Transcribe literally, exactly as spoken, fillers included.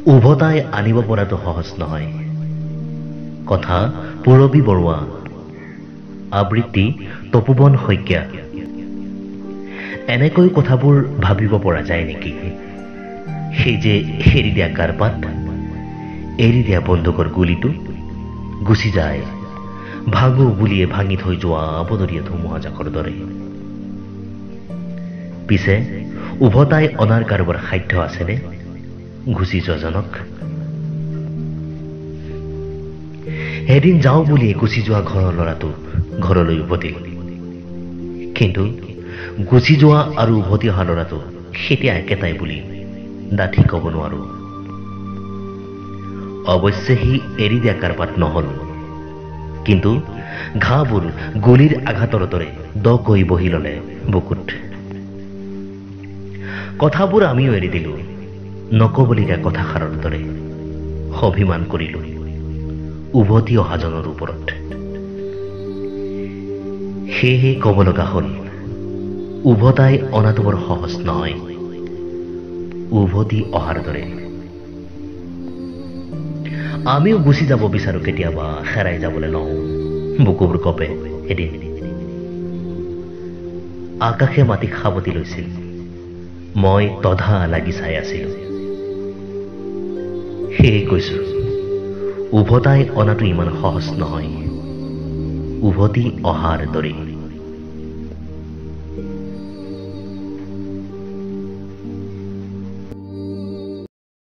উভতাই আনিব পৰাটো সহজ নহয়। কথা পূৰবী বৰুৱা, আবৃত্তি তপোবন শইকীয়া। এনেকৈ কথাবোৰ ভাবিব পৰা যায় নেকি? সেই যে এৰি দিয়া কাৰপাত, এৰি দিয়া বন্দুকৰ গুলীটো গুচি যায় ভাঙো বুলিয়ে ভাঙি থৈ যোৱা বনৰীয়া ধুমুহাজাকৰ দৰে। পিছে উভতাই অনাৰ কাৰোবাৰ সাধ্য আছেনে গুচি যোৱাজনক? এদিন যাওঁ বুলিয়ে গুচি যোৱা ঘৰৰ ল'ৰাটো ঘৰলৈ উভতিল, কিন্তু গুচি যোৱা আৰু উভতি অহা ল'ৰাটো সেতিয়া একেটাই বুলি ডাঠি ক'ব নোৱাৰো। অৱশ্যে সি এৰি দিয়া কাৰপাত নহল, কিন্তু ঘাঁবোৰ গুলীৰ আঘাতৰ দৰে দকৈ বহি ললে বুকুত। কথাবোৰ আমিও এৰি দিলো নকবলগীয়া কথাষাৰৰ দৰে। অভিমান কৰিলো উভতি অহাজনৰ ওপৰত। সেয়েহে ক'ব লগা হ'ল, উভতাই অনাটো বৰ সহজ নহয়, উভতি অহাৰ দৰে। আমিও গুচি যাব বিচাৰো কেতিয়াবা, হেৰাই যাবলৈ নহওঁ বুকুবোৰ কপে। এদিন আকাশে মাটিক সাৱটি লৈছিল, মই তধা লাগি চাই আছিলো। সেয়ে কৈছো, উভতাই অনাটো ইমান সহজ নহয়, উভতি অহাৰ দৰে।